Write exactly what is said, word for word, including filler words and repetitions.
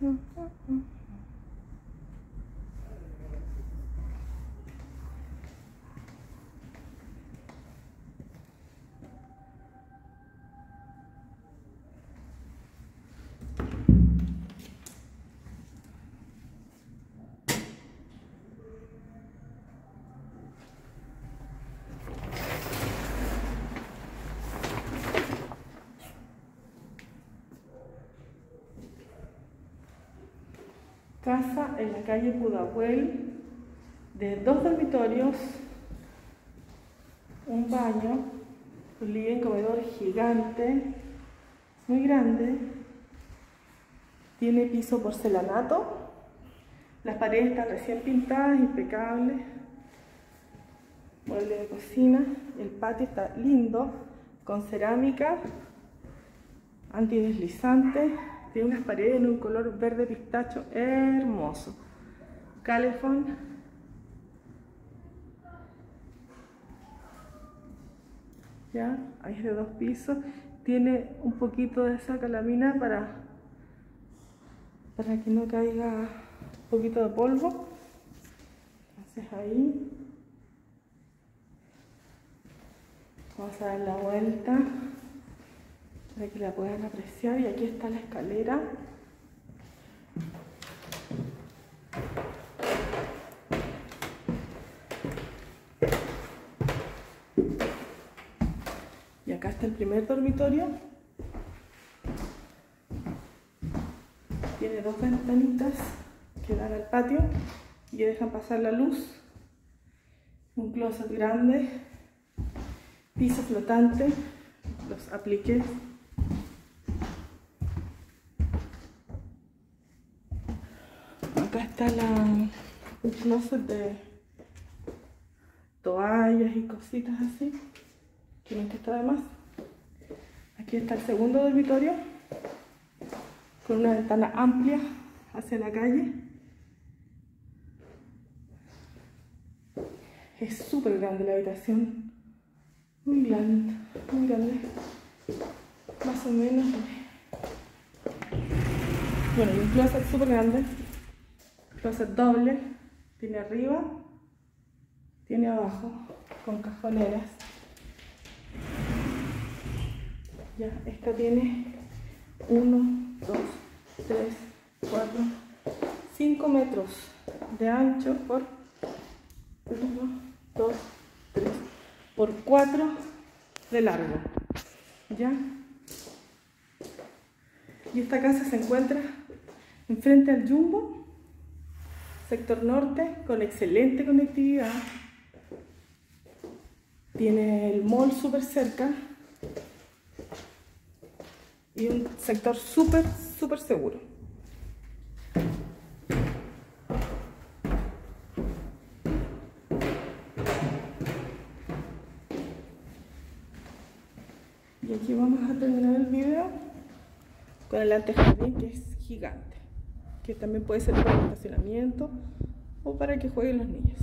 Casa en la calle Pudahuel, de dos dormitorios, un baño, un living comedor gigante, muy grande, tiene piso porcelanato, las paredes están recién pintadas, impecables, mueble de cocina, el patio está lindo, con cerámica, antideslizante. Tiene unas paredes en un color verde pistacho hermoso. Calefón. Ya, ahí es de dos pisos. Tiene un poquito de esa calamina para, para que no caiga un poquito de polvo. Entonces ahí. Vamos a dar la vuelta para que la puedan apreciar, y aquí está la escalera. Y acá está el primer dormitorio. Tiene dos ventanitas que dan al patio y que dejan pasar la luz. Un closet grande, piso flotante, los apliques. Acá está la, un closet de toallas y cositas así, que no está de más. Aquí está el segundo dormitorio, con una ventana amplia hacia la calle. Es súper grande la habitación, muy grande, muy grande, más o menos. Bueno, y un closet súper grande. Closet doble, tiene arriba, tiene abajo, con cajoneras. Ya, esta tiene uno, dos, tres, cuatro, cinco metros de ancho por uno, dos, tres, por cuatro de largo. Ya. Y esta casa se encuentra enfrente al Jumbo, sector norte, con excelente conectividad. Tiene el mall súper cerca y un sector súper, súper seguro. Y aquí vamos a terminar el video con el antejardín, que es gigante, que también puede ser para el estacionamiento o para que jueguen los niños.